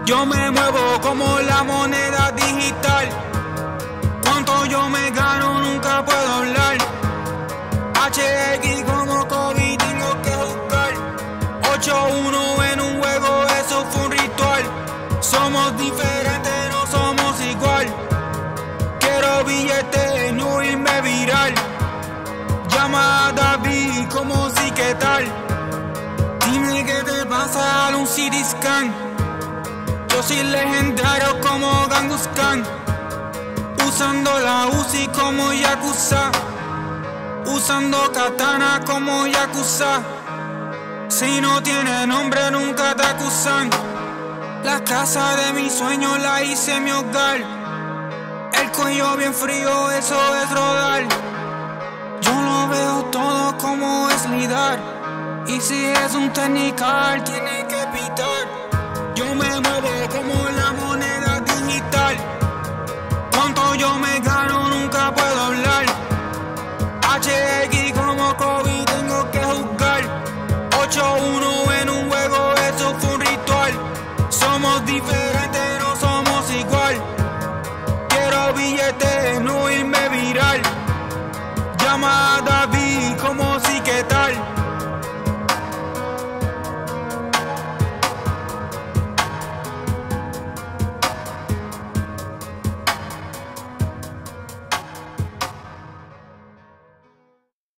Yo me muevo como la moneda digital. Cuánto yo me gano nunca puedo hablar. HX como Kobe tengo que jugar. 8-1 en un juego, eso fue un ritual. Somos diferentes, no somos igual. Quiero billetes, no irme viral. Llama a David como si qué tal. Dime qué te pasa, un CT scan. Yo soy legendario como Genghis Khan. Usando la Uzi como Yakuza. Usando katana como Yakuza. Si no tiene nombre nunca te acusan. La casa de mis sueños la hice mi hogar. El cuello bien frío, eso es rodar. Yo lo veo todo como es lidar. Y si es un technical tiene que pitar. Yo me muevo como la moneda digital. Cuánto yo me gano